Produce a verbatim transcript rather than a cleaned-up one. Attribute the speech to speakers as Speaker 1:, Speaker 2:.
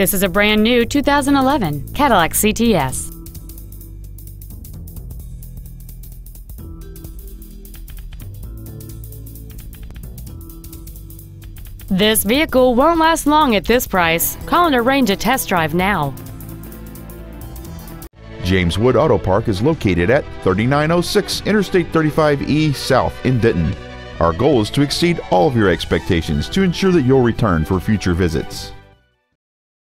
Speaker 1: This is a brand new two thousand eleven Cadillac C T S. This vehicle won't last long at this price. Call and arrange a test drive now.
Speaker 2: James Wood Auto Park is located at thirty-nine oh six Interstate thirty-five E South in Denton. Our goal is to exceed all of your expectations to ensure that you'll return for future visits.